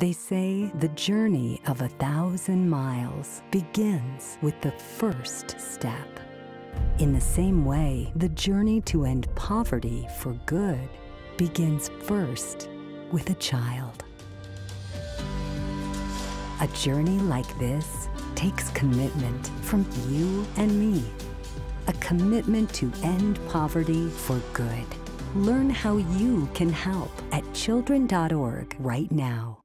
They say the journey of 1,000 miles begins with the first step. In the same way, the journey to end poverty for good begins first with a child. A journey like this takes commitment from you and me. A commitment to end poverty for good. Learn how you can help at children.org right now.